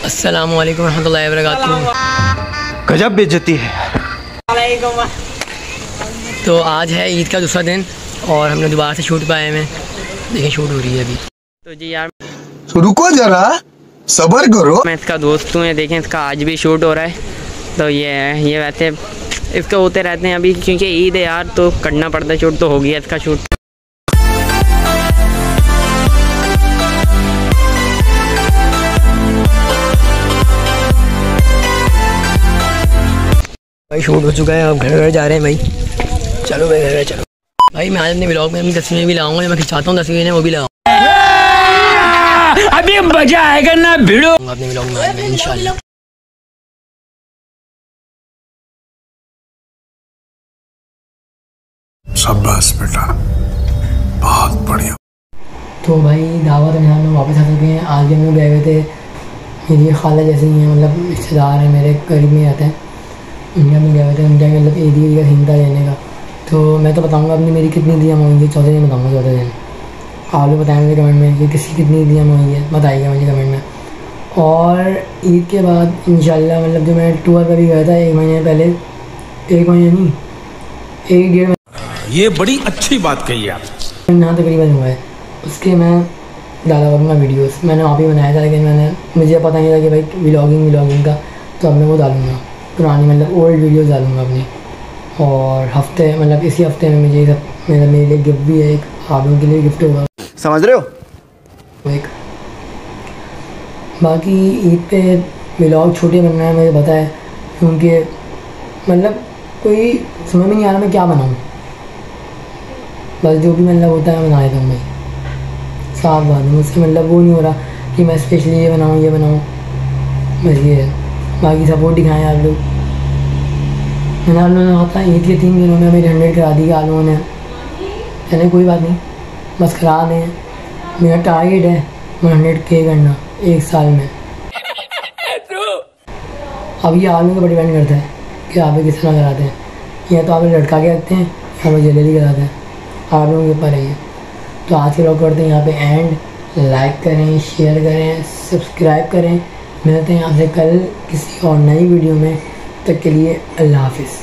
अस्सलामु अलैकुम रहमतुल्लाहि व बरकातुहू। गजब बेइज्जती है। तो आज है ईद का दूसरा दिन और हमने दोबारा से शूट पे आए हैं। देखिए शूट हो रही है अभी। तो जी यार रुको जरा सब्र करो। मैं इसका दोस्त हूँ, देखें इसका आज भी शूट हो रहा है। तो ये है, ये वैसे इसके होते रहते हैं अभी क्योंकि ईद है यार, तो करना पड़ता है शूट। तो हो गया इसका शूट। भाई शूट हो चुका है, अब घर जा रहे हैं भाई। चलो भाई घर चलो भाई। मैं आज अपने व्लॉग में अपनी तस्वीरें भी लगाऊंगा, मैं खिंचाता हूँ तस्वीरें वो भी लगाऊंगा। अभी मजा आएगा ना भिड़ो अपने व्लॉग में इंशाल्लाह। शाबाश बेटा, बहुत बढ़िया। तो भाई दावत में हम लोग वापस आ चुके हैं। आज भी हम लोग गए हुए थे, मेरी खाला जैसे ही हैं, मतलब रिश्तेदार हैं मेरे करीब में आते हैं, उनके हम गए हुए थे। उनके मतलब ईद का सीन था लेने का। तो मैं तो बताऊंगा अपनी मेरी कितनी दियाँ होंगी, चौथे दिन बताऊंगा। चौथे दिन आप लोग बताएं मुझे कमेंट में कि किसी कितनी दियाँ होंगी है, बताइएगा मुझे कमेंट में। और ईद के बाद इंशाल्लाह मतलब जो मैं टूर पर भी गया था 1 महीने पहले, 1 महीने नहीं 1-1.5 महीने, ये बड़ी अच्छी बात कही आप। यहाँ तकरीबन हुआ है। उसके मैं डाला करूँगा वीडियोस, मैंने वहाँ पे बनाया था, लेकिन मुझे पता नहीं था कि भाई व्लॉगिंग का, तो अब मैं वो डालूँगा पुरानी, मतलब ओल्ड वीडियोस डालूँगा अपनी। और हफ्ते मतलब इसी हफ्ते में मुझे सब मेरे लिए गिफ्ट भी है, एक आप लोगों के लिए गिफ्ट होगा, समझ रहे हो। एक बाकी ईद पे व्लॉग छोटे बनना है मुझे पता है, क्योंकि मतलब कोई समझ में नहीं आ रहा मैं क्या बनाऊँ। बस जो भी मतलब होता है बना देता हूँ भाई, साफ बात है। मुझसे मतलब वो नहीं हो रहा कि मैं स्पेशली ये बनाऊँ, बस ये है। बाकी सपोर्ट दिखाएँ आप लोग। मैंने आप लोगों ने होता ईद के 3 दिनों में मेरी 100 करा दी आप लोगों ने, चले कोई बात नहीं, बस करा दें। मेरा टारगेट है 100K करना 1 साल में। अब ये आप लोगों पर डिपेंड करता है कि आप किस तरह कराते हैं, या तो आप लटका के रखते हैं या फिर जल्दी कराते हैं, आप लोगों के ऊपर है ये। तो आज के लोग करते हैं यहाँ पे एंड। लाइक करें, शेयर करें, सब्सक्राइब करें। मिलते हैं आपसे कल किसी और नई वीडियो में, तक के लिए अल्लाह हाफिज़।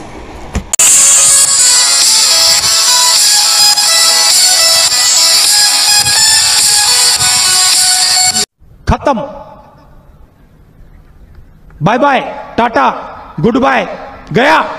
खत्म, bye bye, tata, good bye, गया।